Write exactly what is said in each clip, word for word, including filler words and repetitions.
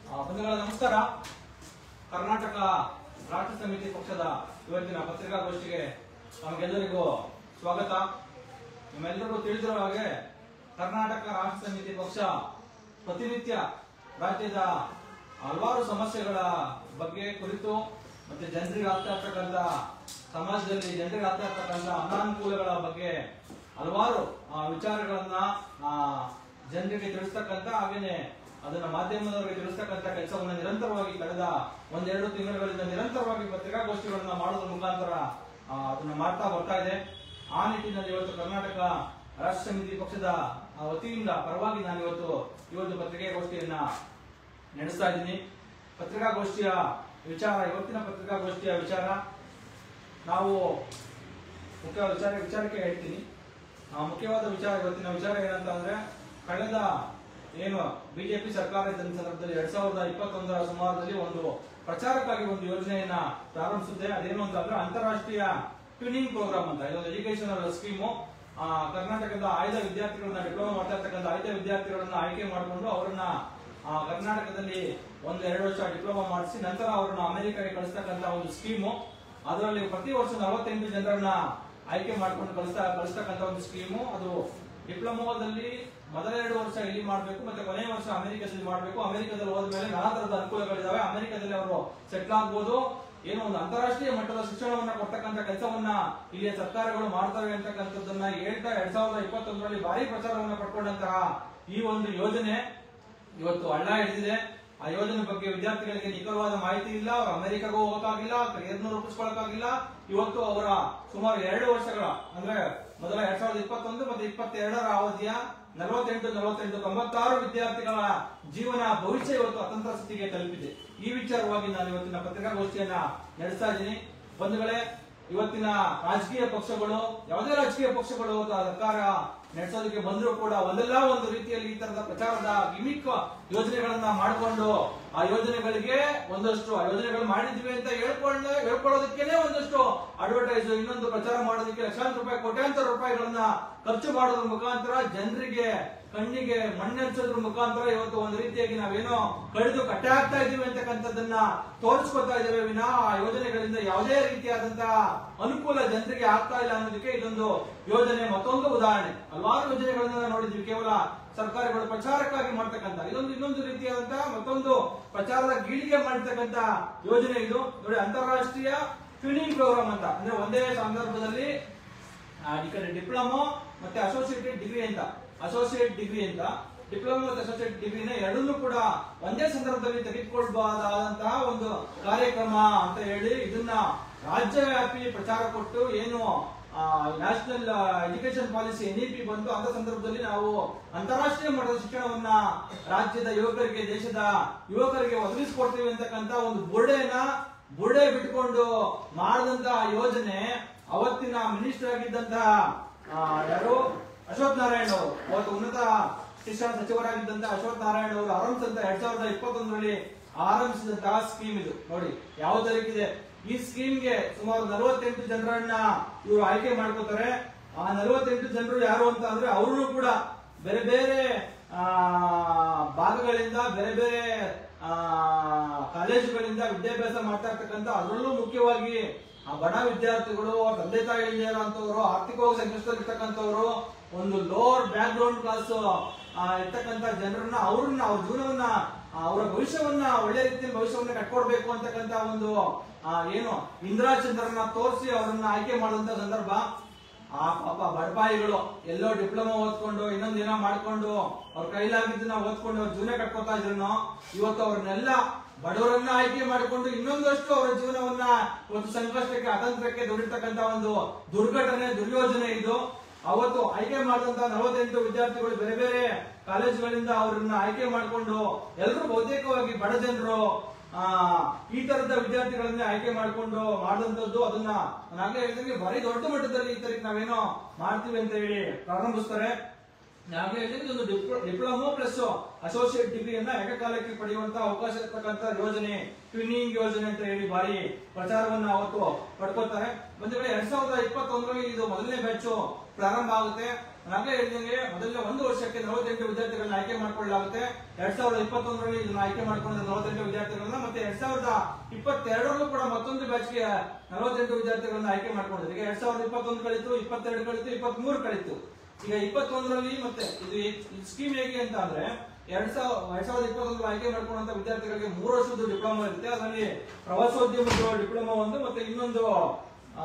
ಬಂಧುಗಳ ನಮಸ್ಕಾರ. ಕರ್ನಾಟಕ ರಾಷ್ಟ್ರ ಸಮಿತಿ ಪಕ್ಷದ ಇವತ್ತಿನ ಪತ್ರಿಕಾಗೋಷ್ಠಿಗೆ ನಮಗೆಲ್ಲರಿಗೂ ಸ್ವಾಗತ. ನಮ್ಮೆಲ್ಲರಿಗೂ ತಿಳಿದಿರುವ ಹಾಗೆ ಕರ್ನಾಟಕ ರಾಷ್ಟ್ರ ಸಮಿತಿ ಪಕ್ಷ ಪ್ರತಿನಿತ್ಯ ರಾಜ್ಯದ ಹಲವಾರು ಸಮಸ್ಯೆಗಳ ಬಗ್ಗೆ ಕುರಿತು ಮತ್ತೆ ಜನರಿಗೆ ಆಗ್ತಾ ಇರ್ತಕ್ಕಂಥ ಸಮಾಜದಲ್ಲಿ ಜನರಿಗೆ ಆಗ್ತಾ ಇರ್ತಕ್ಕಂಥ ಅನಾನುಕೂಲಗಳ ಬಗ್ಗೆ ಹಲವಾರು ವಿಚಾರಗಳನ್ನ ಜನರಿಗೆ ತಿಳಿಸ್ತಕ್ಕಂಥ ಹಾಗೇನೆ ಅದನ್ನ ಮಾಧ್ಯಮದವರಿಗೆ ತಿಳಿಸ್ತಕ್ಕಂಥ ಕೆಲಸವನ್ನ ನಿರಂತರವಾಗಿ ಕಳೆದ ಒಂದೆರಡು ತಿಂಗಳುಗಳಿಂದ ನಿರಂತರವಾಗಿ ಪತ್ರಿಕಾಗೋಷ್ಠಿಗಳನ್ನ ಮಾಡೋದ್ರ ಮುಖಾಂತರ ಅದನ್ನ ಮಾಡ್ತಾ ಬರ್ತಾ ಇದೆ. ಆ ನಿಟ್ಟಿನಲ್ಲಿ ಇವತ್ತು ಕರ್ನಾಟಕ ರಾಷ್ಟ್ರ ಸಮಿತಿ ಪಕ್ಷದ ವತಿಯಿಂದ ಪರವಾಗಿ ನಾನು ಇವತ್ತು ಇವತ್ತು ಪತ್ರಿಕಾಗೋಷ್ಠಿಯನ್ನ ನಡೆಸ್ತಾ ಇದ್ದೀನಿ. ಪತ್ರಿಕಾಗೋಷ್ಠಿಯ ವಿಚಾರ, ಇವತ್ತಿನ ಪತ್ರಿಕಾಗೋಷ್ಠಿಯ ವಿಚಾರ ನಾವು ಮುಖ್ಯ ವಿಚಾರ ವಿಚಾರಕ್ಕೆ ಹೇಳ್ತೀನಿ. ಮುಖ್ಯವಾದ ವಿಚಾರ, ಇವತ್ತಿನ ವಿಚಾರ ಏನಂತ ಅಂದ್ರೆ, ಕಳೆದ ಏನು ಬಿಜೆಪಿ ಸರ್ಕಾರ ಇದ್ದ ಸಂದರ್ಭದಲ್ಲಿ ಎರಡ್ ಸಾವಿರದ ಇಪ್ಪತ್ತೊಂದರ ಸುಮಾರದಲ್ಲಿ ಒಂದು ಪ್ರಚಾರಕ್ಕಾಗಿ ಒಂದು ಯೋಜನೆಯನ್ನ ಪ್ರಾರಂಭಿಸಿದೆ. ಅದೇನು ಅಂತಂದ್ರೆ ಅಂತಾರಾಷ್ಟ್ರೀಯ ಟ್ಯೂನಿಂಗ್ ಪ್ರೋಗ್ರಾಮ್ ಅಂತ. ಇದೊಂದು ಎಜುಕೇಶನಲ್ ಸ್ಕೀಮು. ಕರ್ನಾಟಕದ ಆಯ್ದ ವಿದ್ಯಾರ್ಥಿಗಳನ್ನ, ಡಿಪ್ಲೊಮಾ ಮಾಡ್ತಾ ಇರ್ತಕ್ಕಂಥ ಆಯ್ದ ವಿದ್ಯಾರ್ಥಿಗಳನ್ನ ಆಯ್ಕೆ ಮಾಡಿಕೊಂಡು ಅವರನ್ನ ಕರ್ನಾಟಕದಲ್ಲಿ ಒಂದು ಎರಡು ವರ್ಷ ಡಿಪ್ಲೊಮಾ ಮಾಡಿಸಿ ನಂತರ ಅವರನ್ನ ಅಮೆರಿಕಾಗೆ ಕಳಿಸ್ತಕ್ಕಂಥ ಒಂದು ಸ್ಕೀಮು. ಅದರಲ್ಲಿ ಪ್ರತಿ ವರ್ಷ ನಲವತ್ತೆಂಟು ಜನರನ್ನ ಆಯ್ಕೆ ಮಾಡ್ಕೊಂಡು ಕಳಿಸ್ತಾ ಕಳಿಸ್ತಕ್ಕಂಥ ಒಂದು ಸ್ಕೀಮು. ಅದು ಡಿಪ್ಲೊಮಾದಲ್ಲಿ ಮೊದಲ ಎರಡು ವರ್ಷ ಇಲ್ಲಿ ಮಾಡಬೇಕು, ಮತ್ತೆ ಕೊನೆಯ ವರ್ಷ ಅಮೆರಿಕದಲ್ಲಿ ಮಾಡಬೇಕು. ಅಮೆರಿಕದಲ್ಲಿ ಹೋದ್ಮೇಲೆ ನಾನಾ ತರದ ಅನುಕೂಲಗಳಿದಾವೆ. ಅಮೆರಿಕದಲ್ಲಿ ಅವರು ಸೆಟ್ಲ್ ಆಗ್ಬೋದು. ಏನೋ ಒಂದು ಅಂತಾರಾಷ್ಟ್ರೀಯ ಮಟ್ಟದ ಶಿಕ್ಷಣವನ್ನ ಕೊಡ್ತಕ್ಕಂಥ ಕೆಲಸವನ್ನ ಇಲ್ಲಿಯ ಸರ್ಕಾರಗಳು ಮಾಡ್ತವೆ ಅಂತಕ್ಕಂಥದ್ದನ್ನ ಹೇಳ್ತಾ ಎರಡ್ ಸಾವಿರದ ಇಪ್ಪತ್ತೊಂದರಲ್ಲಿ ಭಾರಿ ಪ್ರಚಾರವನ್ನ ಪಡ್ಕೊಂಡಂತಹ ಈ ಒಂದು ಯೋಜನೆ ಇವತ್ತು ಹಳ್ಳ ಹಿಡಿದಿದೆ. ಆ ಯೋಜನೆ ಬಗ್ಗೆ ವಿದ್ಯಾರ್ಥಿಗಳಿಗೆ ನಿಖರವಾದ ಮಾಹಿತಿ ಇಲ್ಲ. ಅವರು ಅಮೆರಿಕಾಗೂ ಹೋಗಕ್ಕಾಗಿಲ್ಲ, ಕರಿಯರ್ನ ರೂಪಿಸ್ಕೊಳಕ್ಕಾಗಿಲ್ಲ. ಇವತ್ತು ಅವರ ಸುಮಾರು ಎರಡು ವರ್ಷಗಳ ಅಂದ್ರೆ ಮೊದಲ ಎರಡ್ ಸಾವಿರದ ಇಪ್ಪತ್ತೊಂದು ಮತ್ತೆ ಇಪ್ಪತ್ತೆರಡರ ಅವಧಿಯ ನಲವತ್ತೆಂಟು ನಲವತ್ತೆಂಟು ತೊಂಬತ್ತಾರು ವಿದ್ಯಾರ್ಥಿಗಳ ಜೀವನ ಭವಿಷ್ಯ ಇವತ್ತು ಅತಂತ್ರ ಸ್ಥಿತಿಗೆ ತಲುಪಿದೆ. ಈ ವಿಚಾರವಾಗಿ ನಾನು ಇವತ್ತಿನ ಪತ್ರಿಕಾಗೋಷ್ಠಿಯನ್ನ ನಡೆಸ್ತಾ ಇದ್ದೀನಿ. ಬಂಧುಗಳೇ, ಇವತ್ತಿನ ರಾಜಕೀಯ ಪಕ್ಷಗಳು, ಯಾವುದೇ ರಾಜಕೀಯ ಪಕ್ಷಗಳು ಸರ್ಕಾರ ನಡೆಸೋದಕ್ಕೆ ಬಂದರೂ ಕೂಡ ಒಂದಲ್ಲ ಒಂದು ರೀತಿಯಲ್ಲಿ ಈ ತರದ ಪ್ರಚಾರದ ಗಿಮಿಕ್ ಯೋಜನೆಗಳನ್ನ ಮಾಡಿಕೊಂಡು ಆ ಯೋಜನೆಗಳಿಗೆ ಒಂದಷ್ಟು ಆ ಯೋಜನೆಗಳು ಮಾಡಿದ್ವಿ ಅಂತ ಹೇಳ್ಕೊಂಡ ಹೇಳ್ಕೊಳ್ಳೋದಕ್ಕೇನೆ ಒಂದಷ್ಟು ಅಡ್ವರ್ಟೈಸ್, ಇನ್ನೊಂದು ಪ್ರಚಾರ ಮಾಡೋದಕ್ಕೆ ಲಕ್ಷಾಂತರ ರೂಪಾಯಿ ಕೋಟ್ಯಾಂತರ ರೂಪಾಯಿಗಳನ್ನ ಖರ್ಚು ಮಾಡೋದ್ರ ಮುಖಾಂತರ ಜನರಿಗೆ ಕಣ್ಣಿಗೆ ಮಣ್ಣೆಚ್ಚೋದ್ರ ಮುಖಾಂತರ ಇವತ್ತು ಒಂದು ರೀತಿಯಾಗಿ ನಾವೇನೋ ಕಳೆದು ಕಟ್ಟೆ ಆಗ್ತಾ ಇದೀವಿ ಅಂತಕ್ಕಂಥದ್ದನ್ನ ತೋರಿಸ್ಕೊತಾ ಇದ್ದೇವೆ ವಿನಾ ಆ ಯೋಜನೆಗಳಿಂದ ಯಾವುದೇ ರೀತಿಯಾದಂತಹ ಅನುಕೂಲ ಜನರಿಗೆ ಆಗ್ತಾ ಇಲ್ಲ ಅನ್ನೋದಕ್ಕೆ ಇದೊಂದು ಯೋಜನೆ ಮತ್ತೊಂದು ಉದಾಹರಣೆ. ಹಲವಾರು ಯೋಜನೆಗಳನ್ನ ನೋಡಿದ್ವಿ, ಕೇವಲ ಸರ್ಕಾರಗಳು ಪ್ರಚಾರಕ್ಕಾಗಿ ಮಾಡ್ತಕ್ಕಂಥ ಇದೊಂದು ಇನ್ನೊಂದು ರೀತಿಯಾದಂತಹ ಮತ್ತೊಂದು ಪ್ರಚಾರದ ಗೀಳಿಗೆ ಮಾಡ್ತಕ್ಕಂಥ ಯೋಜನೆ ಇದು. ನೋಡಿ, ಅಂತಾರಾಷ್ಟ್ರೀಯ ಟ್ಯೂನಿಂಗ್ ಪ್ರೋಗ್ರಾಮ್ ಅಂತ ಅಂದ್ರೆ ಒಂದೇ ಸಂದರ್ಭದಲ್ಲಿ ಈ ಕಡೆ ಡಿಪ್ಲೊಮಾ ಮತ್ತೆ ಅಸೋಸಿಯೇಟೆಡ್ ಡಿಗ್ರಿ ಅಂತ ಅಸೋಸಿಯೇಟ್ ಡಿಗ್ರಿ ಅಂತ ಡಿಪ್ಲೊಮಾ ಮತ್ತು ಅಸೋಸಿಯೇಟ್ ಡಿಗ್ರಿನ ಎರಡನ್ನೂ ಕೂಡ ಒಂದೇ ಸಂದರ್ಭದಲ್ಲಿ ತೆಗೆದುಕೊಳ್ಬಹುದಾದಂತಹ ಒಂದು ಕಾರ್ಯಕ್ರಮ ಅಂತ ಹೇಳಿ ಇದನ್ನ ರಾಜ್ಯವ್ಯಾಪಿ ಪ್ರಚಾರ ಕೊಟ್ಟು ಏನು national education policy N E P ಬಂತು ಅಂತ ಸಂದರ್ಭದಲ್ಲಿ ನಾವು ಅಂತಾರಾಷ್ಟ್ರೀಯ ಮಟ್ಟದ ಶಿಕ್ಷಣವನ್ನ ರಾಜ್ಯದ ಯುವಕರಿಗೆ, ದೇಶದ ಯುವಕರಿಗೆ ಒದಗಿಸಿಕೊಡ್ತೀವಿ ಅಂತಕ್ಕಂಥ ಒಂದು ಬುರ್ಡೆಯನ್ನ ಬುರ್ಡೆ ಬಿಟ್ಕೊಂಡು ಮಾಡಿದಂತಹ ಯೋಜನೆ ಅವತ್ತಿನ ಮಿನಿಸ್ಟರ್ ಆಗಿದ್ದಂತಹ ಯಾರು ಅಶ್ವಥ್ ನಾರಾಯಣ್ ಅವರು, ಅವತ್ತು ಉನ್ನತ ಶಿಕ್ಷಣ ಸಚಿವರಾಗಿದ್ದಂತಹ ಅಶ್ವಥ್ ನಾರಾಯಣ್ ಅವರು ಆರಂಭಿಸಿದಂತ ಎರಡ್ ಸಾವಿರದ ಇಪ್ಪತ್ತೊಂದರಲ್ಲಿ ಆರಂಭಿಸಿದಂತಹ ಸ್ಕೀಮ್ ಇದು. ನೋಡಿ ಯಾವ ತರೀಕಿದೆ. ಈ ಸ್ಕೀಮ್ಗೆ ಸುಮಾರು ನಲವತ್ತೆಂಟು ಜನರನ್ನ ಇವರು ಆಯ್ಕೆ ಮಾಡ್ಕೋತಾರೆ. ಆ ನಲವತ್ತೆಂಟು ಜನರು ಯಾರು ಅಂತ ಅಂದ್ರೆ ಅವರು ಕೂಡ ಬೇರೆ ಬೇರೆ ಭಾಗಗಳಿಂದ, ಬೇರೆ ಬೇರೆ ಕಾಲೇಜುಗಳಿಂದ ವಿದ್ಯಾಭ್ಯಾಸ ಮಾಡ್ತಾ ಇರ್ತಕ್ಕಂಥ, ಅದರಲ್ಲೂ ಮುಖ್ಯವಾಗಿ ಬಡ ವಿದ್ಯಾರ್ಥಿಗಳು, ತಂದೆ ತಾಯಿ ಇರುವಂತವರು, ಆರ್ಥಿಕವಾಗಿ ಸಂಕಷ್ಟದಲ್ಲಿರ್ತಕ್ಕಂಥವ್ರು, ಒಂದು ಲೋವರ್ ಬ್ಯಾಕ್ ಗ್ರೌಂಡ್ ಕ್ಲಾಸ್ ಇರ್ತಕ್ಕಂಥ ಜನರನ್ನ ಅವ್ರನ್ನ ಅವ್ರ ಜೀವನವನ್ನ ಅವರ ಭವಿಷ್ಯವನ್ನ ಒಳ್ಳೆ ರೀತಿಯಲ್ಲಿ ಭವಿಷ್ಯವನ್ನ ಕಟ್ಕೊಡ್ಬೇಕು ಅಂತಕ್ಕಂಥ ಒಂದು ಏನು ಇಂದ್ರಾಚಂದ್ರನ್ನ ತೋರಿಸಿ ಅವರನ್ನ ಆಯ್ಕೆ ಮಾಡುವಂತ ಸಂದರ್ಭ. ಆ ಪಾಪ ಬಡಪಾಯಿಗಳು ಎಲ್ಲೋ ಡಿಪ್ಲೊಮಾ ಓದ್ಕೊಂಡು ಇನ್ನೊಂದು ಏನೋ ಮಾಡ್ಕೊಂಡು ಅವ್ರ ಕೈಲಾಗಿದ್ದನ್ನ ಓದ್ಕೊಂಡು ಅವ್ರ ಜೀವನ ಕಟ್ಕೋತಾ ಇದ್ರು. ಇವತ್ತು ಅವ್ರನ್ನೆಲ್ಲ ಬಡವರನ್ನ ಆಯ್ಕೆ ಮಾಡಿಕೊಂಡು ಇನ್ನೊಂದಷ್ಟು ಅವರ ಜೀವನವನ್ನ ಒಂದು ಸಂಕಷ್ಟಕ್ಕೆ, ಅತಂತ್ರಕ್ಕೆ ದುಡಿರ್ತಕ್ಕಂಥ ಒಂದು ದುರ್ಘಟನೆ, ದುರ್ಯೋಜನೆ ಇದು. ಅವತ್ತು ಆಯ್ಕೆ ಮಾಡಿದಂತ ನಲವತ್ತೆಂಟು ವಿದ್ಯಾರ್ಥಿಗಳು ಬೇರೆ ಬೇರೆ ಕಾಲೇಜುಗಳಿಂದ ಅವರನ್ನ ಆಯ್ಕೆ ಮಾಡಿಕೊಂಡು ಎಲ್ಲರೂ ಬಹುತೇಕವಾಗಿ ಬಡ ಜನರು ಆ ಈ ತರದ ವಿದ್ಯಾರ್ಥಿಗಳನ್ನೇ ಆಯ್ಕೆ ಮಾಡಿಕೊಂಡು ಮಾಡಿದಂತದ್ದು. ಅದನ್ನ ನಾನೇ ಹೇಳಿದಂಗೆ ಭಾರಿ ದೊಡ್ಡ ಮಟ್ಟದಲ್ಲಿ ಈ ತರಕ್ಕೆ ನಾವೇನೋ ಮಾಡ್ತೀವಿ ಅಂತ ಹೇಳಿ ಪ್ರಾರಂಭಿಸ್ತಾರೆ. ನಾವೇ ಹೇಳಿದ್ರೆ ಒಂದು ಡಿಪ್ಲೊಮಾ ಪ್ಲಸ್ ಅಸೋಸಿಯೇಟ್ ಡಿಗ್ರಿಯನ್ನ ಏಕಕಾಲಕ್ಕೆ ಪಡೆಯುವಂತಹ ಅವಕಾಶ ಇರ್ತಕ್ಕಂಥ ಯೋಜನೆ ಟ್ಯೂನಿಂಗ್ ಯೋಜನೆ ಅಂತ ಹೇಳಿ ಭಾರಿ ಪ್ರಚಾರವನ್ನ ಅವತ್ತು ಪಡ್ಕೊತಾರೆ. ಒಂದು ವೇಳೆ ಎರಡ್ ಸಾವಿರದ ಇಪ್ಪತ್ತೊಂದರಲ್ಲಿ ಇದು ಮೊದಲನೇ ಬ್ಯಾಚ್ ಪ್ರಾರಂಭ ಆಗುತ್ತೆ. ನಾನೇ ಹೇಳಿದಂಗೆ ಮೊದಲನೇ ಒಂದು ವರ್ಷಕ್ಕೆ ನಲವತ್ತೆಂಟು ವಿದ್ಯಾರ್ಥಿಗಳನ್ನ ಆಯ್ಕೆ ಮಾಡಿಕೊಳ್ಳಲಾಗುತ್ತೆ. ಎರಡ್ ಸಾವಿರದ ಇಪ್ಪತ್ತೊಂದರಲ್ಲಿ ಇದನ್ನ ಆಯ್ಕೆ ಮಾಡಿಕೊಂಡ ನಲವತ್ತೆಂಟು ವಿದ್ಯಾರ್ಥಿಗಳನ್ನ ಮತ್ತೆ ಎರಡ್ ಸಾವಿರದ ಇಪ್ಪತ್ತೆರಡರಲ್ಲೂ ಕೂಡ ಮತ್ತೊಂದು ಬ್ಯಾಚ್ಗೆ ನಲವತ್ತೆಂಟು ವಿದ್ಯಾರ್ಥಿಗಳನ್ನ ಆಯ್ಕೆ ಮಾಡ್ಕೊಂಡಿದ್ದಾರೆ. ಈಗ ಎರಡ್ ಸಾವಿರದ ಇಪ್ಪತ್ತೊಂದು ಕಳಿತು, ಇಪ್ಪತ್ತೆರಡು ಕಳಿತು, ಇಪ್ಪತ್ತ್ ಮೂರು ಕಳಿತು. ಈಗ ಇಪ್ಪತ್ತೊಂದರಲ್ಲಿ ಮತ್ತೆ ಇದು ಸ್ಕೀಮ್ ಹೇಗೆ ಅಂತ ಅಂದ್ರೆ ಎರಡ್ ಸಾವಿರ ಎರಡ್ ಸಾವಿರದ ಇಪ್ಪತ್ತೊಂದರ ಆಯ್ಕೆ ಮಾಡ್ಕೊಂಡಂತ ವಿದ್ಯಾರ್ಥಿಗಳಿಗೆ ಮೂರು ವರ್ಷದ ಡಿಪ್ಲೊಮಾ ಇರುತ್ತೆ. ಅದರಲ್ಲಿ ಪ್ರವಾಸೋದ್ಯಮದ ಡಿಪ್ಲೊಮಾ ಒಂದು ಮತ್ತೆ ಇನ್ನೊಂದು ಆ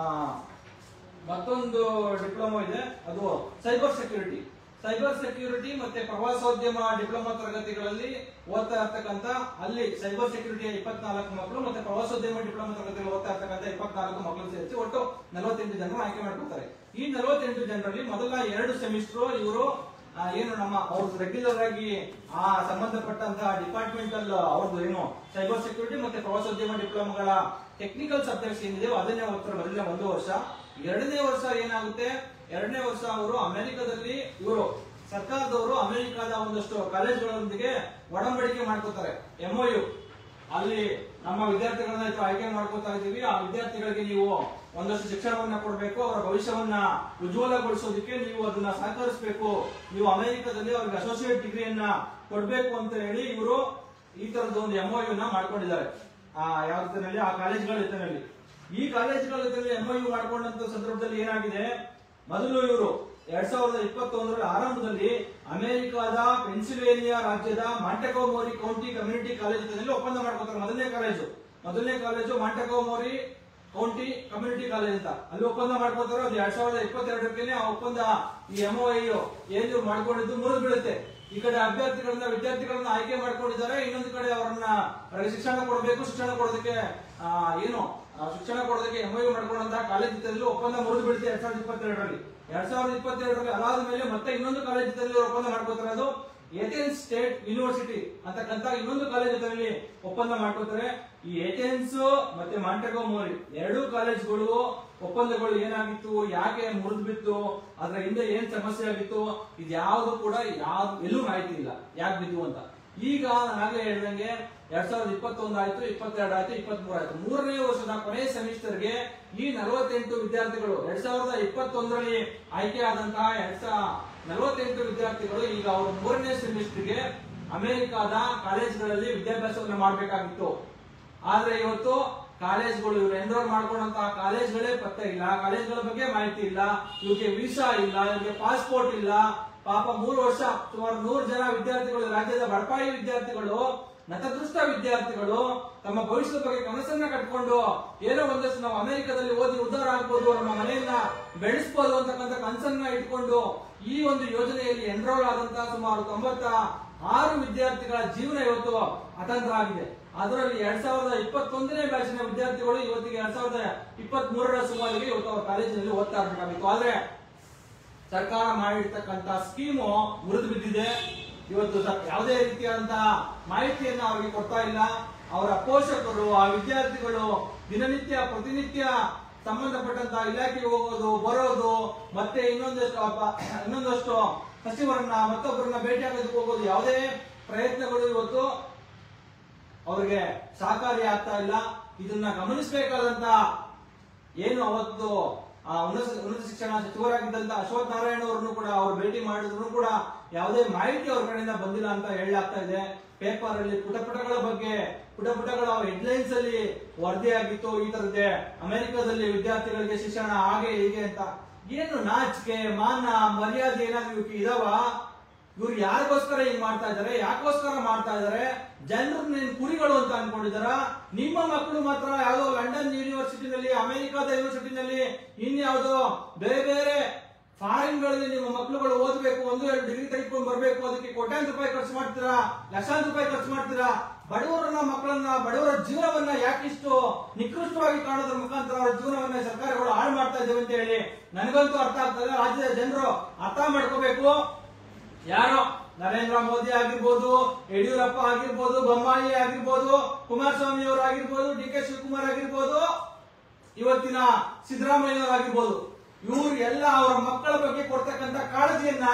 ಮತ್ತೊಂದು ಡಿಪ್ಲೊಮಾ ಇದೆ, ಅದು ಸೈಬರ್ ಸೆಕ್ಯೂರಿಟಿ. ಸೈಬರ್ ಸೆಕ್ಯೂರಿಟಿ ಮತ್ತೆ ಪ್ರವಾಸೋದ್ಯಮ ಡಿಪ್ಲೊಮಾ ತರಗತಿಗಳಲ್ಲಿ ಓದ್ತಾ ಇರ್ತಕ್ಕಂಥ ಅಲ್ಲಿ ಸೈಬರ್ ಸೆಕ್ಯೂರಿಟಿಯ ಇಪ್ಪತ್ನಾಲ್ಕು ಮಕ್ಕಳು ಮತ್ತೆ ಪ್ರವಾಸೋದ್ಯಮ ಡಿಪ್ಲೊಮಾ ತರಗತಿಯಲ್ಲಿ ಓದ್ತಾ ಇರ್ತಕ್ಕಂಥ ಇಪ್ಪತ್ನಾಲ್ಕು ಮಕ್ಕಳು ಸೇರಿಸಿ ಒಟ್ಟು ನಲವತ್ತೆಂಟು ಜನರು ಆಯ್ಕೆ ಮಾಡ್ಕೊತಾರೆ. ಈ ನಲವತ್ತೆಂಟು ಜನರಲ್ಲಿ ಮೊದಲ ಎರಡು ಸೆಮಿಸ್ಟರ್ ಇವರು ಏನು ನಮ್ಮ ಅವ್ರದ್ದು ರೆಗ್ಯುಲರ್ ಆಗಿ ಆ ಸಂಬಂಧಪಟ್ಟಂತಹ ಡಿಪಾರ್ಟ್ಮೆಂಟಲ್ ಅವ್ರದ್ದು ಏನು ಸೈಬರ್ ಸೆಕ್ಯೂರಿಟಿ ಮತ್ತೆ ಪ್ರವಾಸೋದ್ಯಮ ಡಿಪ್ಲೊಮಾಗಳ ಟೆಕ್ನಿಕಲ್ ಸಬ್ಜೆಕ್ಟ್ಸ್ ಏನಿದೆಯೋ ಅದನ್ನೇ ಓದ್ತಾರೆ ಮೊದಲನೇ ಒಂದು ವರ್ಷ. ಎರಡನೇ ವರ್ಷ ಏನಾಗುತ್ತೆ, ಎರಡನೇ ವರ್ಷ ಅವರು ಅಮೆರಿಕದಲ್ಲಿ ಇವರು ಸರ್ಕಾರದವರು ಅಮೆರಿಕದ ಒಂದಷ್ಟು ಕಾಲೇಜುಗಳೊಂದಿಗೆ ಒಡಂಬಡಿಕೆ ಮಾಡ್ಕೋತಾರೆ, ಎಂಒಯು. ಅಲ್ಲಿ ನಮ್ಮ ವಿದ್ಯಾರ್ಥಿಗಳನ್ನ ಆಯ್ಕೆ ಮಾಡ್ಕೋತಾ ಇದೀವಿ, ಆ ವಿದ್ಯಾರ್ಥಿಗಳಿಗೆ ನೀವು ಒಂದಷ್ಟು ಶಿಕ್ಷಣವನ್ನ ಕೊಡಬೇಕು, ಅವರ ಭವಿಷ್ಯವನ್ನ ಉಜ್ವಲಗೊಳಿಸೋದಕ್ಕೆ ನೀವು ಅದನ್ನ ಸಹಕರಿಸಬೇಕು, ನೀವು ಅಮೆರಿಕದಲ್ಲಿ ಅವ್ರಿಗೆ ಅಸೋಸಿಯೇಟ್ ಡಿಗ್ರಿಯನ್ನ ಕೊಡ್ಬೇಕು ಅಂತ ಹೇಳಿ ಇವರು ಈ ತರದ ಒಂದು ಎಂಒಯು ನ ಮಾಡ್ಕೊಂಡಿದ್ದಾರೆ. ಆ ಯಾವ ರೀತಿಯಲ್ಲಿ ಆ ಕಾಲೇಜುಗಳ ಜೊತೆನಲ್ಲಿ ಈ ಕಾಲೇಜುಗಳ ಜೊತೆ ಎಂಒಯು ಮಾಡ್ಕೊಂಡಂತ ಸಂದರ್ಭದಲ್ಲಿ ಏನಾಗಿದೆ, ಮೊದಲು ಇವರು ಎರಡ್ ಸಾವಿರದ ಇಪ್ಪತ್ತೊಂದರ ಆರಂಭದಲ್ಲಿ ಅಮೆರಿಕದ ಪೆನ್ಸಿಲ್ವೇನಿಯಾ ರಾಜ್ಯದ ಮಾಂಟೆಗೋಮೋರಿ ಕೌಂಟಿ ಕಮ್ಯುನಿಟಿ ಕಾಲೇಜ್ ಜೊತೆಯಲ್ಲಿ ಒಪ್ಪಂದ ಮಾಡ್ಕೋತಾರೆ. ಮೊದಲನೇ ಕಾಲೇಜು ಮೊದಲನೇ college Montgomery county community college ಅಂತ ಅಲ್ಲಿ ಒಪ್ಪಂದ ಮಾಡ್ಕೋತಾರೆ. ಅದು ಎರಡ್ ಸಾವಿರದ ಇಪ್ಪತ್ತೆರಡಕ್ಕೆ ಆ ಒಪ್ಪಂದ ಈ ಎಂಒಯು ಏನು ಮಾಡ್ಕೊಂಡಿದ್ದು ಮುರಿದು ಬೀಳುತ್ತೆ. ಈ ಕಡೆ ಅಭ್ಯರ್ಥಿಗಳನ್ನ ವಿದ್ಯಾರ್ಥಿಗಳನ್ನ ಆಯ್ಕೆ ಮಾಡ್ಕೊಂಡಿದ್ದಾರೆ, ಇನ್ನೊಂದು ಕಡೆ ಅವರನ್ನ ಶಿಕ್ಷಣ ಕೊಡಬೇಕು, ಶಿಕ್ಷಣ ಕೊಡೋದಕ್ಕೆ ಆ ಏನು ಶಿಕ್ಷಣ ಕೊಡೋದಕ್ಕೆ ಎಂಒಯು ಮಾಡ್ಕೊಂಡಂತಹ ಕಾಲೇಜ್ ಜೊತೆಯಲ್ಲಿ ಒಪ್ಪಂದ ಮುರಿದು ಬೀಳುತ್ತೆ ಎರಡ್ ಸಾವಿರದ ಇಪ್ಪತ್ತೆರಡರಲ್ಲಿ. ಎರಡ್ ಸಾವಿರದ ಇಪ್ಪತ್ತೆರಡರಲ್ಲಿ ಅದಾದ ಮೇಲೆ ಮತ್ತೆ ಇನ್ನೊಂದು ಕಾಲೇಜ್ ಜೊತೆಯಲ್ಲಿ ಒಪ್ಪಂದ ಮಾಡ್ಕೋತಾರೆ, ಅದು ಏಥೆನ್ಸ್ ಸ್ಟೇಟ್ ಯೂನಿವರ್ಸಿಟಿ ಅಂತಕ್ಕಂಥ ಇನ್ನೊಂದು ಕಾಲೇಜ್ ಜೊತೆಯಲ್ಲಿ ಒಪ್ಪಂದ ಮಾಡ್ಕೋತಾರೆ. ಈ ಏಥೆನ್ಸ್ ಮತ್ತೆ ಮಾಂಟೆಗೋಮೋರಿ ಎರಡೂ ಕಾಲೇಜ್ಗಳು ಒಪ್ಪಂದಗಳು ಏನಾಗಿತ್ತು, ಯಾಕೆ ಮುರಿದು ಬಿತ್ತು, ಅದರ ಹಿಂದೆ ಏನ್ ಸಮಸ್ಯೆ ಆಗಿತ್ತು, ಇದ್ಯಾವುದು ಕೂಡ ಯಾವ ಎಲ್ಲೂ ಮಾಹಿತಿ ಇಲ್ಲ ಯಾಕೆ ಬಿದ್ದು ಅಂತ. ಈಗ ನಾನಾಗಲೇ ಹೇಳಿದಂಗೆ ಎರಡ್ ಸಾವಿರದ ಇಪ್ಪತ್ತೊಂದು ಆಯ್ತು, ಇಪ್ಪತ್ತೆರಡು ಆಯ್ತು, ಇಪ್ಪತ್ತ್ ಮೂರು ಆಯ್ತು, ಮೂರನೇ ವರ್ಷದ ಕೊನೆ ಸೆಮಿಸ್ಟರ್ಗೆ ಈ ನಲವತ್ತೆಂಟು ವಿದ್ಯಾರ್ಥಿಗಳು ಎರಡ್ ಸಾವಿರದ ಇಪ್ಪತ್ತೊಂದರಲ್ಲಿ ಆಯ್ಕೆ ಆದಂತಹ ಎರಡ್ ಸಾವಿರದ ನಲವತ್ತೆಂಟು ವಿದ್ಯಾರ್ಥಿಗಳು ಈಗ ಅವರು ಮೂರನೇ ಸೆಮಿಸ್ಟರ್ಗೆ ಅಮೆರಿಕದ ಕಾಲೇಜ್ಗಳಲ್ಲಿ ವಿದ್ಯಾಭ್ಯಾಸವನ್ನು ಮಾಡಬೇಕಾಗಿತ್ತು. ಆದ್ರೆ ಇವತ್ತು ಕಾಲೇಜ್ಗಳು ಇವರು ಎನ್ರೋಲ್ ಮಾಡ್ಕೊಂಡಂತಹ ಕಾಲೇಜ್ಗಳೇ ಪತ್ತೆ ಇಲ್ಲ, ಕಾಲೇಜ್ಗಳ ಬಗ್ಗೆ ಮಾಹಿತಿ ಇಲ್ಲ, ಇವ್ರಿಗೆ ವೀಸಾ ಇಲ್ಲ, ಇವ್ರಿಗೆ ಪಾಸ್ಪೋರ್ಟ್ ಇಲ್ಲ. ಪಾಪ ಮೂರು ವರ್ಷ ಸುಮಾರು ನೂರು ಜನ ವಿದ್ಯಾರ್ಥಿಗಳು, ರಾಜ್ಯದ ಬಡಪಾಯಿ ವಿದ್ಯಾರ್ಥಿಗಳು, ನತದೃಷ್ಟ ವಿದ್ಯಾರ್ಥಿಗಳು ತಮ್ಮ ಭವಿಷ್ಯದ ಬಗ್ಗೆ ಕನಸನ್ನ ಕಟ್ಕೊಂಡು ಏನೋ ಒಂದಷ್ಟು ನಾವು ಅಮೆರಿಕದಲ್ಲಿ ಓದಿ ಉದ್ಧಾರ ಆಗ್ಬೋದು, ನಮ್ಮ ಮನೆಯನ್ನ ಬೆಳೆಸಬಹುದು ಅಂತಕ್ಕಂಥ ಕನಸನ್ನ ಇಟ್ಕೊಂಡು ಈ ಒಂದು ಯೋಜನೆಯಲ್ಲಿ ಎನ್ರೋಲ್ ಆದಂತಹ ಸುಮಾರು ತೊಂಬತ್ತ ಆರು ವಿದ್ಯಾರ್ಥಿಗಳ ಜೀವನ ಇವತ್ತು ಅತಂತ್ರ ಆಗಿದೆ. ಅದರಲ್ಲಿ ಎರಡ್ ಸಾವಿರದ ಇಪ್ಪತ್ತೊಂದನೇ ಬ್ಯಾಚಿನ ವಿದ್ಯಾರ್ಥಿಗಳು ಇವತ್ತಿಗೆ ಎರಡ್ ಸಾವಿರದ ಇಪ್ಪತ್ತ್ ಮೂರರ ಸುಮಾರಿಗೆ ಇವತ್ತು ಅವರ ಕಾಲೇಜಿನಲ್ಲಿ ಓದ್ತಾ ಇರಬೇಕಾಗಿತ್ತು. ಆದ್ರೆ ಸರ್ಕಾರ ಮಾಡಿರ್ತಕ್ಕಂಥ ಸ್ಕೀಮು ಮುರಿದು ಬಿದ್ದಿದೆ. ಇವತ್ತು ಯಾವುದೇ ರೀತಿಯಾದಂತಹ ಮಾಹಿತಿಯನ್ನ ಅವರಿಗೆ ಕೊಡ್ತಾ ಇಲ್ಲ. ಅವರ ಪೋಷಕರು, ಆ ವಿದ್ಯಾರ್ಥಿಗಳು ದಿನನಿತ್ಯ ಪ್ರತಿನಿತ್ಯ ಸಂಬಂಧಪಟ್ಟಂತಹ ಇಲಾಖೆಗೆ ಹೋಗೋದು ಬರೋದು, ಮತ್ತೆ ಇನ್ನೊಂದಷ್ಟು ಇನ್ನೊಂದಷ್ಟು ಸಚಿವರನ್ನ ಮತ್ತೊಬ್ಬರನ್ನ ಭೇಟಿಯಾಗೋದಕ್ಕೆ ಹೋಗೋದು, ಯಾವುದೇ ಪ್ರಯತ್ನಗಳು ಇವತ್ತು ಅವರಿಗೆ ಸಹಕಾರಿ ಆಗ್ತಾ ಇಲ್ಲ. ಇದನ್ನ ಗಮನಿಸಬೇಕಾದಂತ ಏನು ಅವತ್ತು ಆ ಉನ್ನತ ಉನ್ನತ ಶಿಕ್ಷಣ ಸಚಿವರಾಗಿದ್ದಂತ ಅಶ್ವಥ್ ನಾರಾಯಣ ಅವರನ್ನು ಕೂಡ ಅವರು ಭೇಟಿ ಮಾಡಿದ್ರು ಕೂಡ ಯಾವುದೇ ಮಾಹಿತಿ ಅವ್ರ ಕಡೆಯಿಂದ ಬಂದಿಲ್ಲ ಅಂತ ಹೇಳಲಾಗ್ತಾ ಇದೆ. ಪೇಪರ್ ಅಲ್ಲಿ ಪುಟಪುಟಗಳ ಬಗ್ಗೆ ಪುಟಪುಟಗಳ ಹೆಡ್ಲೈನ್ಸ್ ಅಲ್ಲಿ ವರದಿ ಆಗಿತ್ತು, ಈ ತರದ್ದೇ ಅಮೆರಿಕದಲ್ಲಿ ವಿದ್ಯಾರ್ಥಿಗಳಿಗೆ ಶಿಕ್ಷಣ ಹಾಗೆ ಹೀಗೆ ಅಂತ. ಏನು ನಾಚಿಕೆ ಮಾನ ಮರ್ಯಾದೆ ಏನಾದ್ರು ಇವಕ್ಕೆ ಇದಾವ? ಇವ್ರು ಯಾರಿಗೋಸ್ಕರ ಹಿಂಗ್ ಮಾಡ್ತಾ ಇದಾರೆ, ಯಾಕೋಸ್ಕರ ಮಾಡ್ತಾ ಇದಾರೆ? ಜನರು ನಿನ್ ಕುರಿಗಳು ಅಂತ ಅನ್ಕೊಂಡಿದಾರ? ನಿಮ್ಮ ಮಕ್ಕಳು ಮಾತ್ರ ಯಾವ್ದೋ ಲಂಡನ್ ಯೂನಿವರ್ಸಿಟಿನಲ್ಲಿ, ಅಮೆರಿಕದ ಯೂನಿವರ್ಸಿಟಿನಲ್ಲಿ, ಇನ್ಯಾವುದೋ ಬೇರೆ ಬೇರೆ ಫಾರಿನ್ ಗಳಲ್ಲಿ ನಿಮ್ಮ ಮಕ್ಕಳುಗಳು ಓದಬೇಕು, ಒಂದು ಎರಡು ಡಿಗ್ರಿ ತೆಗೆದುಕೊಂಡು ಬರಬೇಕು, ಅದಕ್ಕೆ ಕೋಟ್ಯಾಂತರ ರೂಪಾಯಿ ಖರ್ಚು ಮಾಡ್ತೀರಾ, ಲಕ್ಷಾಂತರ ರೂಪಾಯಿ ಖರ್ಚು ಮಾಡ್ತೀರಾ. ಬಡವರನ್ನ ಮಕ್ಕಳನ್ನ ಬಡವರ ಜೀವನವನ್ನ ಯಾಕಿಷ್ಟು ನಿಕೃಷ್ಟವಾಗಿ ಕಾಣೋದ್ರ ಮುಖಾಂತರ ಅವರ ಜೀವನವನ್ನ ಸರ್ಕಾರಗಳು ಹಾಳು ಮಾಡ್ತಾ ಇದ್ದೇವೆ ಅಂತ ಹೇಳಿ ನನಗಂತೂ ಅರ್ಥ ಆಗ್ತದೆ. ರಾಜ್ಯದ ಜನರು ಅರ್ಥ ಮಾಡ್ಕೋಬೇಕು. ಯಾರೋ ನರೇಂದ್ರ ಮೋದಿ ಆಗಿರ್ಬೋದು, ಯಡಿಯೂರಪ್ಪ ಆಗಿರ್ಬೋದು, ಬೊಮ್ಮಾಯಿ ಆಗಿರ್ಬೋದು, ಕುಮಾರಸ್ವಾಮಿ ಅವರು ಆಗಿರ್ಬೋದು, ಡಿ ಕೆ ಶಿವಕುಮಾರ್ ಆಗಿರ್ಬೋದು, ಇವತ್ತಿನ ಸಿದ್ದರಾಮಯ್ಯ ಆಗಿರ್ಬೋದು, ಇವ್ರು ಎಲ್ಲ ಅವರ ಮಕ್ಕಳ ಬಗ್ಗೆ ಕೊಡ್ತಕ್ಕಂಥ ಕಾಳಜಿಯನ್ನ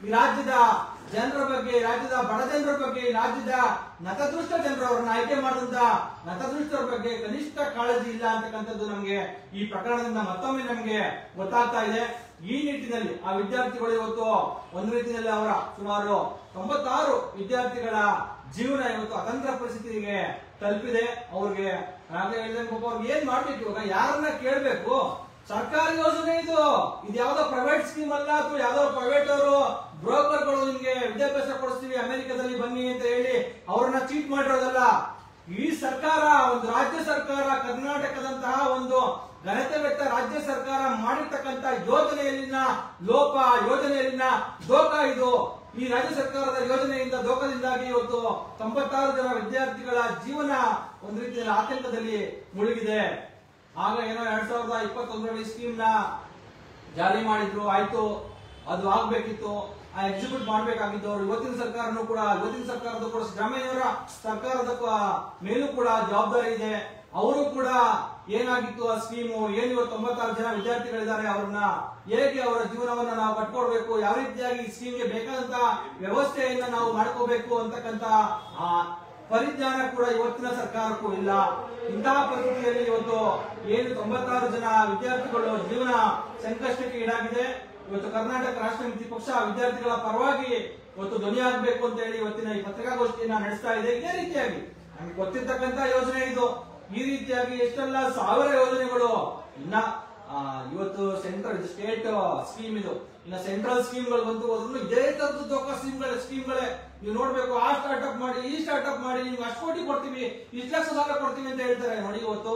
ಈ ರಾಜ್ಯದ ಜನರ ಬಗ್ಗೆ, ರಾಜ್ಯದ ಬಡ ಜನರ ಬಗ್ಗೆ, ರಾಜ್ಯದ ನತದೃಷ್ಟ ಜನರು ಅವರನ್ನ ಆಯ್ಕೆ ಮಾಡಿದಂತ ನತದೃಷ್ಟರ ಬಗ್ಗೆ ಕನಿಷ್ಠ ಕಾಳಜಿ ಇಲ್ಲ ಅಂತಕ್ಕಂಥದ್ದು ನಮಗೆ ಈ ಪ್ರಕರಣದಿಂದ ಮತ್ತೊಮ್ಮೆ ನಮಗೆ ಗೊತ್ತಾಗ್ತಾ ಇದೆ. ಈ ನಿಟ್ಟಿನಲ್ಲಿ ಆ ವಿದ್ಯಾರ್ಥಿಗಳು ಇವತ್ತು ಒಂದು ರೀತಿಯಲ್ಲಿ ಅವರ ಸುಮಾರು ತೊಂಬತ್ತಾರು ವಿದ್ಯಾರ್ಥಿಗಳ ಜೀವನ ಇವತ್ತು ಅತಂತ್ರ ಪರಿಸ್ಥಿತಿಗೆ ತಲುಪಿದೆ. ಅವ್ರಿಗೆ ನಾನೇ ಹೇಳಿದಂಗೆ ಅವ್ರಿಗೆ ಏನ್ ಮಾಡ್ಬೇಕು, ಇವಾಗ ಯಾರನ್ನ ಕೇಳ್ಬೇಕು? ಸರ್ಕಾರಿ ಯೋಜನೆ ಇದು, ಇದು ಯಾವ್ದೋ ಪ್ರೈವೇಟ್ ಸ್ಕೀಮ್ ಅಲ್ಲ, ಅಥವಾ ಯಾವ್ದೋ ಪ್ರೈವೇಟ್ ಅವರು ಬ್ರೋಕರ್ಗಳು ನಿಮ್ಗೆ ವಿದ್ಯಾಭ್ಯಾಸ ಕೊಡಿಸ್ತೀವಿ ಅಮೆರಿಕದಲ್ಲಿ ಬನ್ನಿ ಅಂತ ಹೇಳಿ ಅವ್ರನ್ನ ಚೀಟ್ ಮಾಡಿರೋದಲ್ಲ. ಈ ಸರ್ಕಾರ, ಒಂದು ರಾಜ್ಯ ಸರ್ಕಾರ, ಕರ್ನಾಟಕದಂತಹ ಒಂದು ಘನತೆವೆತ್ತ ರಾಜ್ಯ ಸರ್ಕಾರ ಮಾಡಿರ್ತಕ್ಕಂಥ ಯೋಜನೆಯಲ್ಲಿನ ಲೋಪ, ಯೋಜನೆಯಲ್ಲಿನ ದೋಖ ಇದು. ಈ ರಾಜ್ಯ ಸರ್ಕಾರದ ಯೋಜನೆಯಿಂದ ದೋಖದಿಂದಾಗಿ ಇವತ್ತು ತೊಂಬತ್ತಾರು ಜನ ವಿದ್ಯಾರ್ಥಿಗಳ ಜೀವನ ಒಂದು ರೀತಿಯಲ್ಲಿ ಆತಂಕದಲ್ಲಿ ಮುಳುಗಿದೆ. ಆಗ ಏನೋ ಎರಡ್ ಸಾವಿರದ ಇಪ್ಪತ್ತೊಂದರಲ್ಲಿ ಸ್ಕೀಮ್ ನ ಜಾರಿ ಮಾಡಿದ್ರು, ಆಯ್ತು, ಅದು ಆಗ್ಬೇಕಿತ್ತು, ಆ ಎಕ್ಸಿಕ್ಯೂಟ್ ಮಾಡ್ಬೇಕಾಗಿತ್ತು ಅವರು. ಇವತ್ತಿನ ಸರ್ಕಾರನೂ ಕೂಡ, ಇವತ್ತಿನ ಸರ್ಕಾರದ ಕೂಡ ಸಿದ್ದರಾಮಯ್ಯವರ ಸರ್ಕಾರದ ಮೇಲೂ ಕೂಡ ಜವಾಬ್ದಾರಿ ಇದೆ. ಅವರು ಕೂಡ ಏನಾಗಿತ್ತು ಆ ಸ್ಕೀಮು, ಏನು ಇವತ್ತು ತೊಂಬತ್ತಾರು ಜನ ವಿದ್ಯಾರ್ಥಿಗಳಿದ್ದಾರೆ, ಅವ್ರನ್ನ ಹೇಗೆ ಅವರ ಜೀವನವನ್ನ ನಾವು ಕಟ್ಕೊಡ್ಬೇಕು, ಯಾವ ರೀತಿಯಾಗಿ ಸ್ಕೀಮ್ಗೆ ಬೇಕಾದಂತ ವ್ಯವಸ್ಥೆಯನ್ನ ನಾವು ಮಾಡ್ಕೋಬೇಕು ಅಂತಕ್ಕಂತ ಆ ಪರಿಜ್ಞಾನ ಕೂಡ ಇವತ್ತಿನ ಸರ್ಕಾರಕ್ಕೂ ಇಲ್ಲ. ಇಂತಹ ಪರಿಸ್ಥಿತಿಯಲ್ಲಿ ಇವತ್ತು ಏನು ತೊಂಬತ್ತಾರು ಜನ ವಿದ್ಯಾರ್ಥಿಗಳು ಜೀವನ ಸಂಕಷ್ಟಕ್ಕೆ ಈಡಾಗಿದೆ. ಇವತ್ತು ಕರ್ನಾಟಕ ರಾಷ್ಟ್ರ ಸಮಿತಿ ಪಕ್ಷ ವಿದ್ಯಾರ್ಥಿಗಳ ಪರವಾಗಿ ಇವತ್ತು ಧ್ವನಿಯಾಗಬೇಕು ಅಂತ ಹೇಳಿ ಇವತ್ತಿನ ಈ ಪತ್ರಿಕಾಗೋಷ್ಠಿಯನ್ನ ನಡೆಸ್ತಾ ಇದೆ. ಇದೇ ರೀತಿಯಾಗಿ ನಮ್ಗೆ ಗೊತ್ತಿರ್ತಕ್ಕಂತ ಯೋಜನೆ ಇದು. ಈ ರೀತಿಯಾಗಿ ಎಷ್ಟೆಲ್ಲ ಸಾವಿರ ಯೋಜನೆಗಳು ಇನ್ನ ಇವತ್ತು ಸೆಂಟ್ರಲ್ ಸ್ಟೇಟ್ ಸ್ಕೀಮ್ ಇದು, ಇನ್ನ ಸೆಂಟ್ರಲ್ ಸ್ಕೀಮ್ಗಳು ಬಂತು ಹೋದ್ರು ಇದೇ ತರದ ದೋಖ ಸ್ಕೀಮ್ಗಳೇ ಸ್ಕೀಮ್ಗಳೇ ನೀವು ನೋಡ್ಬೇಕು. ಆ ಸ್ಟಾರ್ಟ್ಅಪ್ ಮಾಡಿ, ಈ ಸ್ಟಾರ್ಟ್ಅಪ್ ಮಾಡಿ, ನಿಮ್ಗೆ ಅಷ್ಟು ಕೋಟಿ ಕೊಡ್ತೀವಿ, ಇಷ್ಟು ಲಕ್ಷ ಸಾಲ ಕೊಡ್ತೀವಿ ಅಂತ ಹೇಳ್ತಾರೆ. ನೋಡಿ, ಇವತ್ತು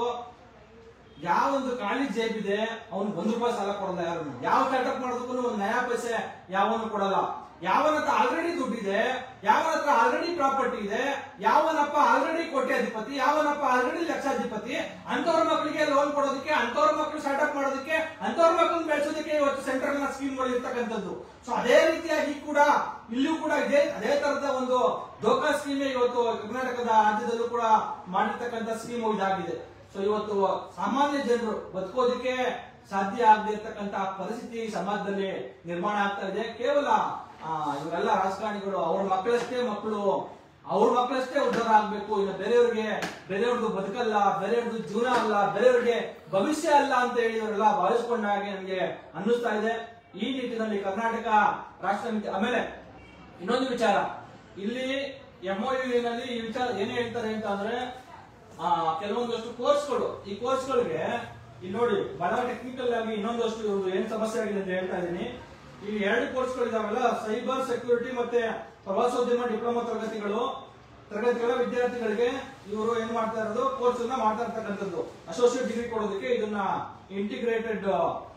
ಯಾವ ಒಂದು ಖಾಲಿ ಜೇಬ್ ಇದೆ ಅವ್ನು ಒಂದ್ ರೂಪಾಯಿ ಸಾಲ ಕೊಡಲ್ಲ ಯಾರನ್ನು. ಯಾವ ಸ್ಟಾರ್ಟ್ಅಪ್ ಮಾಡೋದಕ್ಕೂ ಒಂದು ನಯಾ ಪೈಸೆ ಯಾವನು ಕೊಡಲ್ಲ. ಯಾವನ ಹತ್ರ ಆಲ್ರೆಡಿ ದುಡ್ಡಿದೆ, ಯಾವನ ಹತ್ರ ಆಲ್ರೆಡಿ ಪ್ರಾಪರ್ಟಿ ಇದೆ, ಯಾವನಪ್ಪ ಆಲ್ರೆಡಿ ಕೋಟ್ಯಾಧಿಪತಿ, ಯಾವನಪ್ಪ ಆಲ್ರೆಡಿ ಲಕ್ಷಾಧಿಪತಿ, ಅಂತವ್ರ ಮಕ್ಕಳಿಗೆ ಲೋನ್ ಕೊಡೋದಕ್ಕೆ, ಅಂತವ್ರ ಮಕ್ಕಳು ಸ್ಟಾರ್ಟ್ಅಪ್ ಮಾಡೋದಕ್ಕೆ, ಅಂತವ್ರ ಮಕ್ಕಳನ್ನ ಬೆಳೆಸೋದಕ್ಕೆ ಇವತ್ತು ಸೆಂಟ್ರಲ್ ನ ಸ್ಕೀಮ್ಗಳು ಇರ್ತಕ್ಕಂಥದ್ದು. ಸೊ ಅದೇ ರೀತಿಯಾಗಿ ಕೂಡ ಇಲ್ಲೂ ಕೂಡ ಇದೆ ಅದೇ ತರದ ಒಂದು ದೋಖಾ ಸ್ಕೀಮ್ ಇವತ್ತು ಕರ್ನಾಟಕದ ರಾಜ್ಯದಲ್ಲೂ ಕೂಡ ಮಾಡಿರ್ತಕ್ಕಂಥ ಸ್ಕೀಮ್ ಇದಾಗಿದೆ. ಸೊ ಇವತ್ತು ಸಾಮಾನ್ಯ ಜನರು ಬದುಕೋದಕ್ಕೆ ಸಾಧ್ಯ ಆಗದೆ ಇರ್ತಕ್ಕಂಥ ಪರಿಸ್ಥಿತಿ ಸಮಾಜದಲ್ಲಿ ನಿರ್ಮಾಣ ಆಗ್ತಾ ಇದೆ. ಕೇವಲ ಇವರೆಲ್ಲ ರಾಜಕಾರಣಿಗಳು ಅವ್ರ ಮಕ್ಕಳಷ್ಟೇ ಮಕ್ಕಳು, ಅವ್ರ ಮಕ್ಕಳಷ್ಟೇ ಉದ್ಧಾರ ಆಗ್ಬೇಕು, ಇನ್ನು ಬೇರೆಯವ್ರಿಗೆ ಬೇರೆಯವ್ರದ್ದು ಬದುಕಲ್ಲ, ಬೇರೆಯವ್ರದ್ದು ಜೀವನ ಅಲ್ಲ, ಬೇರೆಯವ್ರಿಗೆ ಭವಿಷ್ಯ ಅಲ್ಲ ಅಂತ ಹೇಳಿ ಇವರೆಲ್ಲ ಭಾವಿಸ್ಕೊಂಡ ಹಾಗೆ ನನಗೆ ಅನ್ನಿಸ್ತಾ ಇದೆ. ಈ ನಿಟ್ಟಿನಲ್ಲಿ ಕರ್ನಾಟಕ ರಾಷ್ಟ್ರ ಸಮಿತಿ ಆಮೇಲೆ ಇನ್ನೊಂದು ವಿಚಾರ, ಇಲ್ಲಿ ಎಂಒಯು ನಲ್ಲಿ ಈ ವಿಚಾರ ಏನೇ ಹೇಳ್ತಾರೆ ಅಂತ ಅಂದ್ರೆ ಆ ಕೆಲವೊಂದಷ್ಟು ಕೋರ್ಸ್ಗಳು, ಈ ಕೋರ್ಸ್ಗಳಿಗೆ ಇಲ್ಲಿ ನೋಡಿ ಬಹಳ ಟೆಕ್ನಿಕಲ್ ಆಗಿ ಇನ್ನೊಂದಷ್ಟು ಏನ್ ಸಮಸ್ಯೆ ಆಗಿದೆ ಅಂತ ಹೇಳ್ತಾ ಇದ್ದೀನಿ. ಈ ಎರಡು ಕೋರ್ಸ್ಗಳು ಇದಾವಲ್ಲ, ಸೈಬರ್ ಸೆಕ್ಯೂರಿಟಿ ಮತ್ತೆ ಪ್ರವಾಸೋದ್ಯಮ ಡಿಪ್ಲೊಮಾ ತರಗತಿಗಳು ತರಗತಿಗಳ ವಿದ್ಯಾರ್ಥಿಗಳಿಗೆ ಇವರು ಏನ್ ಮಾಡ್ತಾ ಇರೋದು, ಕೋರ್ಸ್ ಅನ್ನ ಮಾಡ್ತಾ ಇರ್ತಕ್ಕಂಥದ್ದು. ಅಸೋಸಿಯೇಟ್ ಡಿಗ್ರಿ ಕೊಡೋದಕ್ಕೆ ಇದನ್ನ ಇಂಟಿಗ್ರೇಟೆಡ್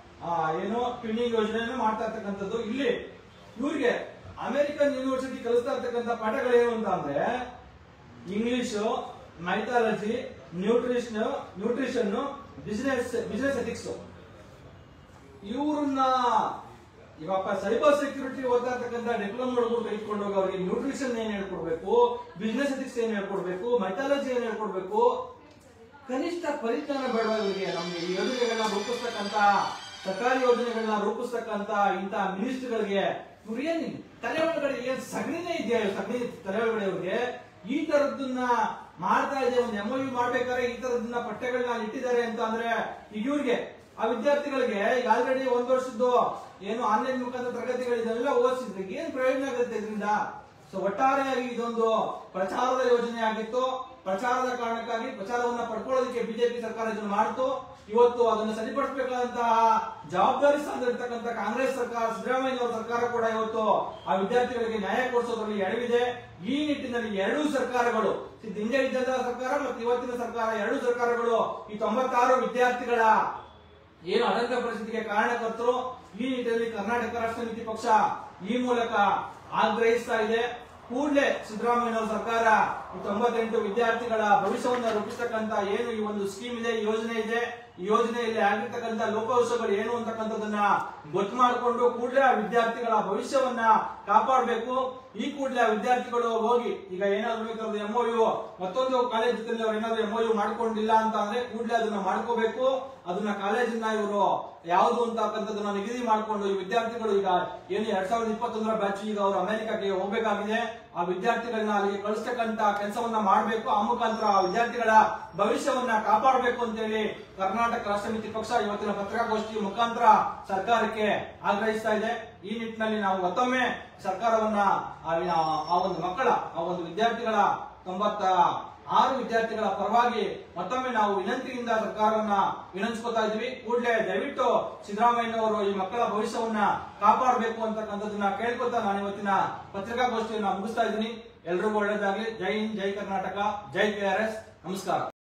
ಏನು ಟ್ವಿನ್ನಿಂಗ್ ಯೋಜನೆಯನ್ನು ಮಾಡ್ತಾ ಇರ್ತಕ್ಕಂಥದ್ದು. ಇಲ್ಲಿ ಇವ್ರಿಗೆ ಅಮೆರಿಕನ್ ಯೂನಿವರ್ಸಿಟಿ ಕಲಿಸ್ತಾ ಇರ್ತಕ್ಕಂಥ ಪಾಠಗಳೇನು ಅಂತ ಅಂದ್ರೆ English, mythology, nutrition nutrition business business ethics. ಇವ್ರನ್ನ ಇವಾಗ ಸೈಬರ್ ಸೆಕ್ಯೂರಿಟಿ ಓದ್ತಾ ಇರ್ತಕ್ಕಂಥ ಡಿಪ್ಲೊಮಾಗಳು ತೆಗೆದುಕೊಂಡು ಹೋಗಿ ಅವರಿಗೆ ನ್ಯೂಟ್ರಿಷನ್ ಏನ್ ಹೇಳ್ಕೊಡ್ಬೇಕು, ಬಿಸಿನೆಸ್ ಎಥಿಕ್ಸ್ ಏನ್ ಹೇಳ್ಕೊಡ್ಬೇಕು, ಮೈಥಾಲಜಿ ಏನ್ ಹೇಳ್ಕೊಡ್ಬೇಕು, ಕನಿಷ್ಠ ಪರಿಜ್ಞಾನ ಬೇಡ ಇವರಿಗೆ. ನಮ್ಗೆ ಈ ಯೋಜನೆಗಳನ್ನ ರೂಪಿಸ್ತಕ್ಕಂತ, ಸರ್ಕಾರಿ ಯೋಜನೆಗಳನ್ನ ರೂಪಿಸ್ತಕ್ಕಂತ ಇಂತ ಮಿನಿಸ್ಟರ್ಗಳಿಗೆ ಇವ್ರು ಏನ್ ತಲೆ ಒಳಗಡೆ ಏನ್ ಸಗಣಿನೇ ಇದೆಯಾ, ಸಗಣಿ ತಲೆ ಒಳಗಡೆ ಇವ್ರಿಗೆ ಈ ತರದನ್ನ ಮಾಡ್ತಾ ಇದೆ. ಒಂದು ಎಂಒಯು ಮಾಡ್ಬೇಕಾದ್ರೆ ಈ ತರದನ್ನ ಪಠ್ಯಗಳನ್ನ ಇಟ್ಟಿದ್ದಾರೆ ಅಂತ ಅಂದ್ರೆ ಈಗ ಇವ್ರಿಗೆ ಆ ವಿದ್ಯಾರ್ಥಿಗಳಿಗೆ ಈಗ ಆಲ್ರೆಡಿ ಒಂದ್ ವರ್ಷದ್ದು ಏನು ಆನ್ಲೈನ್ ಮುಖಾಂತರ ತರಗತಿಗಳಿದೆಲ್ಲ ಓದಿಸಿದ್ರೆ ಏನ್ ಪ್ರಯೋಜನ ಆಗುತ್ತೆ ಇದರಿಂದ. ಸೊ ಒಟ್ಟಾರೆಯಾಗಿ ಇದೊಂದು ಪ್ರಚಾರದ ಯೋಜನೆ ಆಗಿತ್ತು. ಪ್ರಚಾರದ ಕಾರಣಕ್ಕಾಗಿ ಪ್ರಚಾರವನ್ನ ಪಡ್ಕೊಳ್ಳೋದಕ್ಕೆ ಬಿಜೆಪಿ ಸರ್ಕಾರ ಇದನ್ನು ಮಾಡಿತು. ಇವತ್ತು ಅದನ್ನು ಸರಿಪಡಿಸಬೇಕಾದಂತಹ ಜವಾಬ್ದಾರಿ ಸ್ಥಾನದಲ್ಲಿರ್ತಕ್ಕಂಥ ಕಾಂಗ್ರೆಸ್ ಸರ್ಕಾರ, ಸಿದ್ದರಾಮಯ್ಯ ಅವರ ಸರ್ಕಾರ ಕೂಡ ಇವತ್ತು ಆ ವಿದ್ಯಾರ್ಥಿಗಳಿಗೆ ನ್ಯಾಯ ಕೊಡಿಸೋದ್ರಲ್ಲಿ ಎಡವಿದೆ. ಈ ನಿಟ್ಟಿನಲ್ಲಿ ಎರಡೂ ಸರ್ಕಾರಗಳು, ಹಿಂದೆ ಇದ್ದಂತಹ ಸರ್ಕಾರ ಮತ್ತು ಇವತ್ತಿನ ಸರ್ಕಾರ, ಎರಡೂ ಸರ್ಕಾರಗಳು ಈ ತೊಂಬತ್ತಾರು ವಿದ್ಯಾರ್ಥಿಗಳ ಏನು ಅನಂತ ಪರಿಸ್ಥಿತಿಗೆ ಕಾರಣಕರ್ತರು. ಈ ನಿಟ್ಟಿನಲ್ಲಿ ಕರ್ನಾಟಕ ರಾಷ್ಟ್ರ ಸಮಿತಿ ಪಕ್ಷ ಈ ಮೂಲಕ ಆಗ್ರಹಿಸ್ತಾ ಇದೆ. ಕೂಡಲೇ ಸಿದ್ದರಾಮಯ್ಯ ಸರ್ಕಾರ ಈ ತೊಂಬತ್ತೆಂಟು ವಿದ್ಯಾರ್ಥಿಗಳ ಭವಿಷ್ಯವನ್ನ ರೂಪಿಸತಕ್ಕಂತ ಏನು ಈ ಒಂದು ಸ್ಕೀಮ್ ಇದೆ, ಈ ಯೋಜನೆ ಇದೆ, ಈ ಯೋಜನೆಯಲ್ಲಿ ಆಗಿರ್ತಕ್ಕಂಥ ಲೋಪದೋಷಗಳು ಏನು ಅಂತಕ್ಕಂಥದನ್ನ ಗೊತ್ತು ಮಾಡಿಕೊಂಡು ಕೂಡಲೇ ಆ ವಿದ್ಯಾರ್ಥಿಗಳ ಭವಿಷ್ಯವನ್ನ ಕಾಪಾಡಬೇಕು. ಈ ಕೂಡಲೇ ಆ ವಿದ್ಯಾರ್ಥಿಗಳು ಹೋಗಿ ಈಗ ಏನಾದ್ರು ಬೇಕಾದ್ರೆ ಎಂಒಯು ಮತ್ತೊಂದು ಕಾಲೇಜ್ ಅವ್ರು ಏನಾದ್ರು ಎಂಒಯು ಮಾಡ್ಕೊಂಡಿಲ್ಲ ಅಂತ ಅಂದ್ರೆ ಕೂಡಲೇ ಅದನ್ನ ಮಾಡ್ಕೋಬೇಕು. ಅದನ್ನ ಕಾಲೇಜನ್ನ ಇವರು ಯಾವುದು ಅಂತಕ್ಕಂಥದ್ದನ್ನ ನಿಗದಿ ಮಾಡಿಕೊಂಡು ಈ ವಿದ್ಯಾರ್ಥಿಗಳು ಈಗ ಏನು ಎರಡ್ ಸಾವಿರದ ಇಪ್ಪತ್ತೊಂದರ ಬ್ಯಾಚ್ ಈಗ ಅವರು ಅಮೆರಿಕಕ್ಕೆ ಹೋಗ್ಬೇಕಾಗಿದೆ. ಆ ವಿದ್ಯಾರ್ಥಿಗಳನ್ನ ಅಲ್ಲಿಗೆ ಕಳಿಸ್ತಕ್ಕಂತ ಕೆಲಸವನ್ನ ಮಾಡಬೇಕು. ಆ ಮುಖಾಂತರ ಆ ವಿದ್ಯಾರ್ಥಿಗಳ ಭವಿಷ್ಯವನ್ನ ಕಾಪಾಡಬೇಕು ಅಂತ ಹೇಳಿ ಕರ್ನಾಟಕ ರಾಷ್ಟ್ರ ಸಮಿತಿ ಪಕ್ಷ ಇವತ್ತಿನ ಪತ್ರಿಕಾಗೋಷ್ಠಿ ಮುಖಾಂತರ ಸರ್ಕಾರಕ್ಕೆ ಆಗ್ರಹಿಸ್ತಾ ಇದೆ. ಈ ನಿಟ್ಟಿನಲ್ಲಿ ನಾವು ಮತ್ತೊಮ್ಮೆ ಸರ್ಕಾರವನ್ನ ಆ ಒಂದು ಮಕ್ಕಳ ಆ ಒಂದು ವಿದ್ಯಾರ್ಥಿಗಳ ತೊಂಬತ್ತ ಆರು ವಿದ್ಯಾರ್ಥಿಗಳ ಪರವಾಗಿ ಮತ್ತೊಮ್ಮೆ ನಾವು ವಿನಂತಿಯಿಂದ ಸರ್ಕಾರವನ್ನ ವಿನಂತಿಸ್ಕೊತಾ ಇದ್ವಿ. ಕೂಡಲೇ ದಯವಿಟ್ಟು ಸಿದ್ದರಾಮಯ್ಯನವರು ಈ ಮಕ್ಕಳ ಭವಿಷ್ಯವನ್ನ ಕಾಪಾಡಬೇಕು ಅಂತಕ್ಕಂಥದ್ದನ್ನ ಕೇಳ್ಕೊತಾ ನಾನು ಇವತ್ತಿನ ಪತ್ರಿಕಾಗೋಷ್ಠಿಯನ್ನ ಮುಗಿಸ್ತಾ ಇದ್ದೀನಿ. ಎಲ್ರಿಗೂ ಒಳ್ಳೇದಾಗ್ಲಿ. ಜೈ ಹಿಂದ್, ಜೈ ಕರ್ನಾಟಕ, ಜೈ ಕೆ ಆರ್ ಎಸ್. ನಮಸ್ಕಾರ.